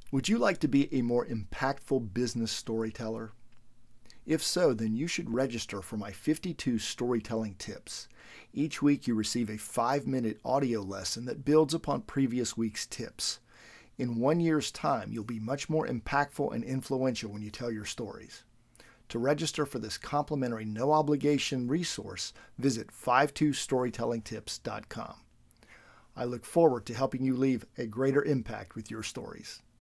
Would you like to be a more impactful business storyteller? If so, then you should register for my 52 storytelling tips. Each week you receive a 5-minute audio lesson that builds upon previous week's tips. In 1 year's time, you'll be much more impactful and influential when you tell your stories. To register for this complimentary no-obligation resource, visit 52storytellingtips.com. I look forward to helping you leave a greater impact with your stories.